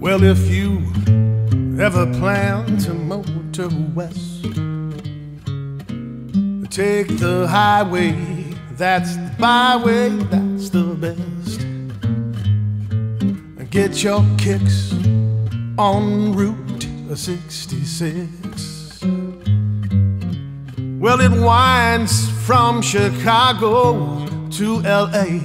Well, if you ever plan to motor west, take the highway, that's the byway, that's the best. Get your kicks on Route 66. Well, it winds from Chicago to LA.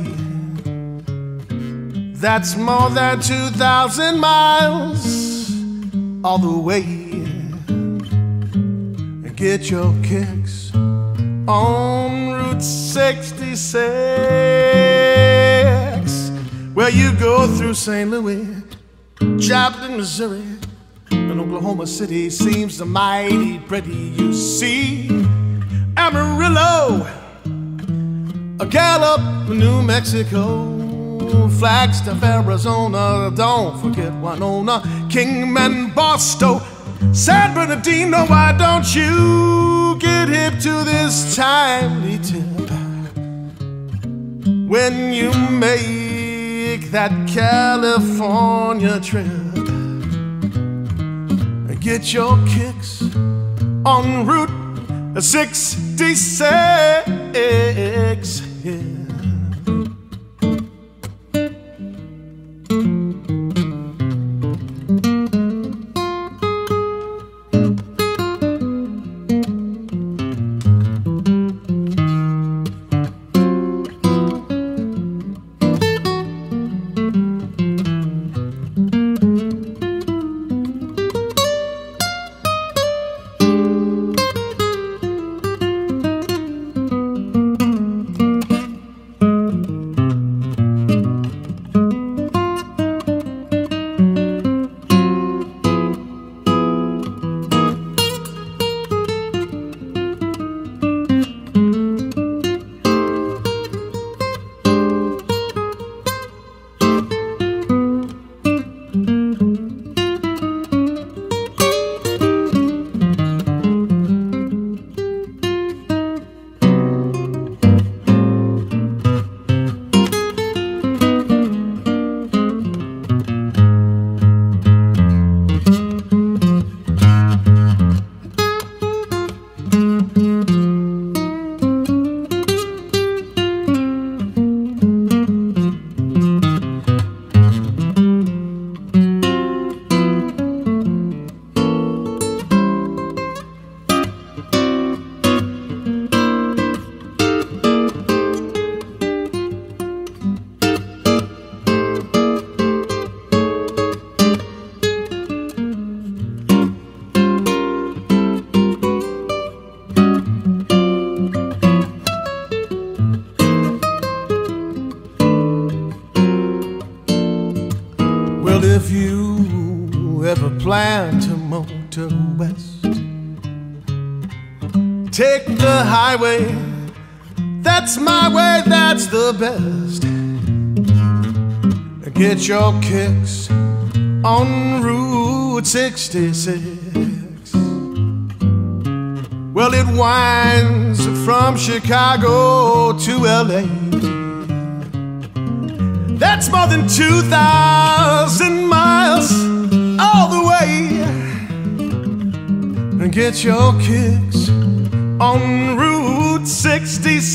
That's more than 2,000 miles all the way. Get your kicks on Route 66. Well, you go through St. Louis, Joplin, Missouri, and Oklahoma City seems mighty pretty. You see Amarillo, Gallup, New Mexico, Flagstaff, Arizona, don't forget Winona, Kingman, Boston, San Bernardino. Why don't you get hip to this timely tip when you make that California trip? Get your kicks on Route 66, yeah. If you ever plan to motor west, take the highway, that's my way, that's the best. Get your kicks on Route 66. Well, it winds from Chicago to LA. That's more than 2,000 miles all the way. And get your kicks on Route 66.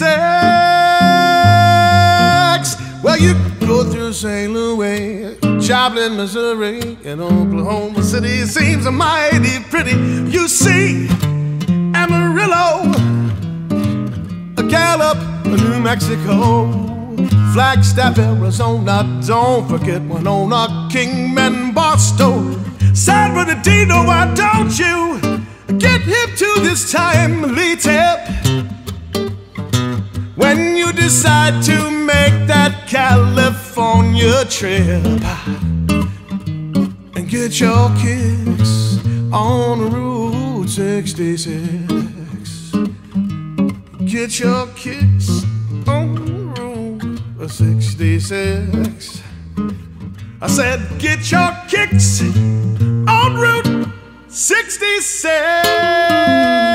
Well, you go through St. Louis, Joplin, Missouri, and Oklahoma City. It seems mighty pretty. You see Amarillo, Gallup, New Mexico, Flagstaff, Arizona, don't forget Winona, Kingman, Boston, San Bernardino. Why don't you get hip to this timely tip when you decide to make that California trip? And get your kicks on Route 66. Get your kicks on 66. I said, get your kicks on Route 66.